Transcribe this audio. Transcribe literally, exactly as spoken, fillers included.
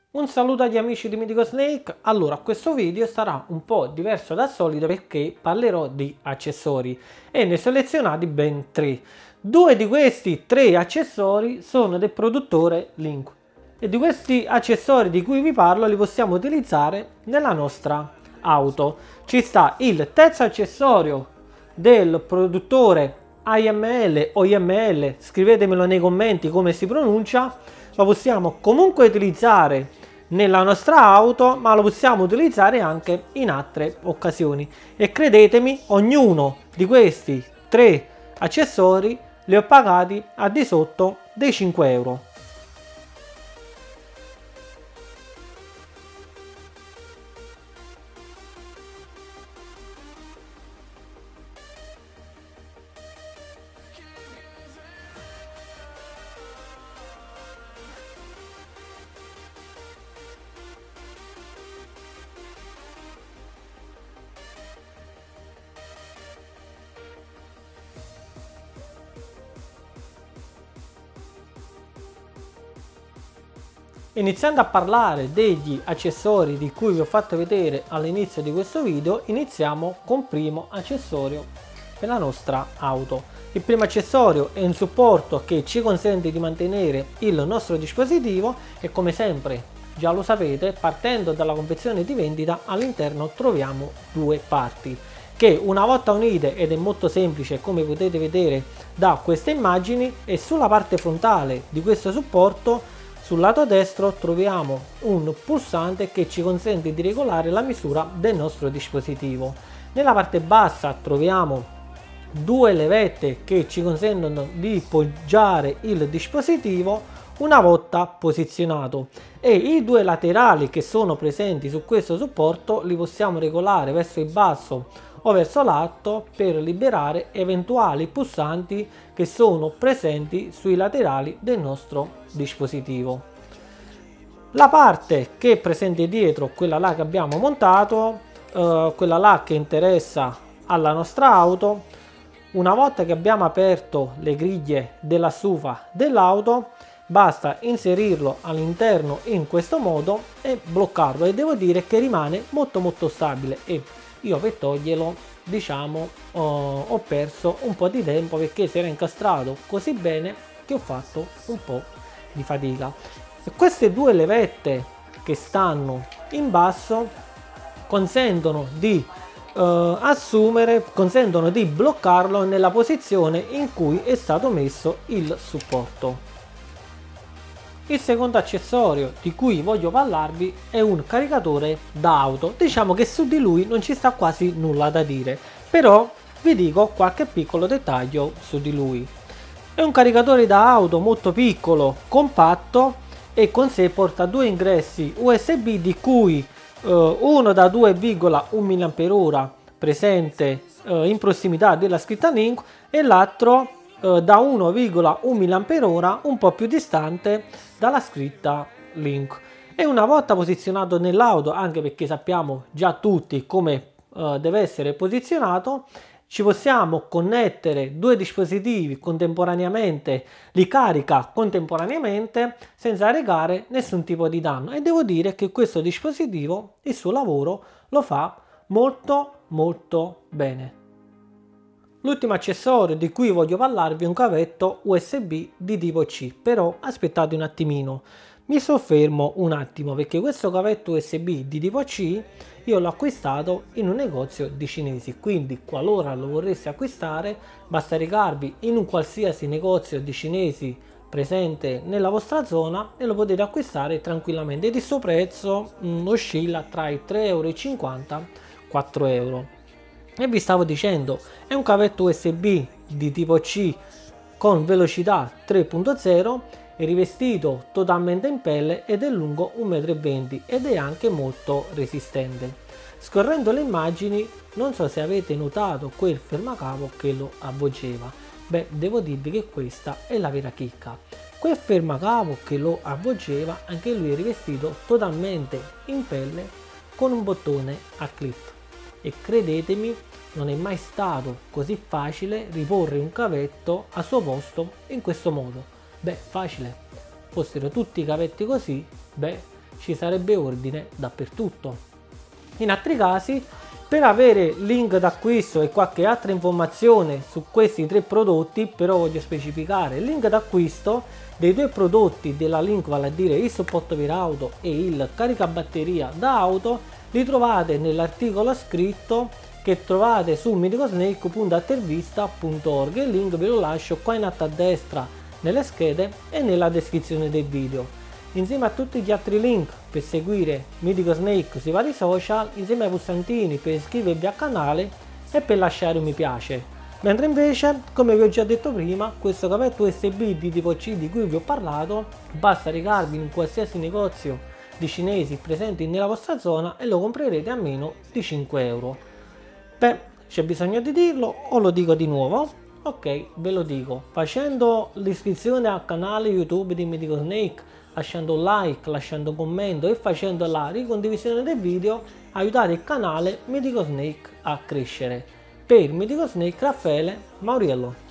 Un saluto agli amici di Mythical Snake. Allora, questo video sarà un po' diverso dal solito perché parlerò di accessori e ne ho selezionati ben tre. Due di questi tre accessori sono del produttore Link e di questi accessori di cui vi parlo li possiamo utilizzare nella nostra auto. Ci sta il terzo accessorio del produttore A M L o I M L, scrivetemelo nei commenti come si pronuncia. Lo possiamo comunque utilizzare nella nostra auto, ma lo possiamo utilizzare anche in altre occasioni, e credetemi, ognuno di questi tre accessori li ho pagati a di sotto dei cinque euro. Iniziando a parlare degli accessori di cui vi ho fatto vedere all'inizio di questo video, iniziamo con il primo accessorio per la nostra auto. Il primo accessorio è un supporto che ci consente di mantenere il nostro dispositivo e, come sempre già lo sapete, partendo dalla confezione di vendita all'interno troviamo due parti che una volta unite, ed è molto semplice come potete vedere da queste immagini, e sulla parte frontale di questo supporto sul lato destro troviamo un pulsante che ci consente di regolare la misura del nostro dispositivo. Nella parte bassa troviamo due levette che ci consentono di poggiare il dispositivo una volta posizionato, e i due laterali che sono presenti su questo supporto li possiamo regolare verso il basso o verso l'alto per liberare eventuali pulsanti che sono presenti sui laterali del nostro dispositivo. La parte che è presente dietro, quella là che abbiamo montato, eh, quella là che interessa alla nostra auto, una volta che abbiamo aperto le griglie della stufa dell'auto basta inserirlo all'interno in questo modo e bloccarlo, e devo dire che rimane molto molto stabile, e io per toglierlo, diciamo, ho, ho perso un po' di tempo perché si era incastrato così bene che ho fatto un po' di fatica. E queste due levette che stanno in basso consentono di eh, assumere, consentono di bloccarlo nella posizione in cui è stato messo il supporto. Il secondo accessorio di cui voglio parlarvi è un caricatore da auto. Diciamo che su di lui non ci sta quasi nulla da dire, però vi dico qualche piccolo dettaglio su di lui. È un caricatore da auto molto piccolo, compatto, e con sé porta due ingressi U S B, di cui eh, uno da due virgola uno milliamperi ora presente eh, in prossimità della scritta Link, e l'altro eh, da uno virgola uno milliamperi ora un po' più distante dalla scritta Link. E una volta posizionato nell'auto, anche perché sappiamo già tutti come eh, deve essere posizionato, ci possiamo connettere due dispositivi contemporaneamente, li carica contemporaneamente senza recare nessun tipo di danno, e devo dire che questo dispositivo il suo lavoro lo fa molto molto bene. L'ultimo accessorio di cui voglio parlarvi è un cavetto U S B di tipo C, però aspettate un attimino, mi soffermo un attimo perché questo cavetto U S B di tipo C io l'ho acquistato in un negozio di cinesi, quindi qualora lo vorreste acquistare basta recarvi in un qualsiasi negozio di cinesi presente nella vostra zona e lo potete acquistare tranquillamente, ed il suo prezzo mh, oscilla tra i tre e cinquanta euro e quattro euro. E vi stavo dicendo, è un cavetto U S B di tipo C con velocità tre punto zero, è rivestito totalmente in pelle ed è lungo un metro e venti m ed è anche molto resistente. Scorrendo le immagini, non so se avete notato quel fermacavo che lo avvolgeva. Beh, devo dirvi che questa è la vera chicca. Quel fermacavo che lo avvolgeva, anche lui è rivestito totalmente in pelle con un bottone a clip. E credetemi, non è mai stato così facile riporre un cavetto al suo posto in questo modo. Beh, facile, fossero tutti i cavetti così, beh, ci sarebbe ordine dappertutto. In altri casi, per avere link d'acquisto e qualche altra informazione su questi tre prodotti, però voglio specificare il link d'acquisto dei due prodotti della Link, vale a dire il supporto per auto e il caricabatteria da auto, li trovate nell'articolo scritto che trovate su medicosnake punto intervista punto org. Il link ve lo lascio qua in alto a destra nelle schede e nella descrizione del video, insieme a tutti gli altri link per seguire Medicosnake sui vari social, insieme ai pulsantini per iscrivervi al canale e per lasciare un mi piace. Mentre invece, come vi ho già detto prima, questo cavetto U S B di tipo C di cui vi ho parlato basta recarvi in qualsiasi negozio di cinesi presenti nella vostra zona e lo comprerete a meno di cinque euro. Beh, c'è bisogno di dirlo o lo dico di nuovo? Ok, ve lo dico, facendo l'iscrizione al canale YouTube di Medicosnake, lasciando un like, lasciando un commento e facendo la ricondivisione del video, aiutate il canale Medicosnake a crescere. Per Medicosnake, Raffaele Mauriello.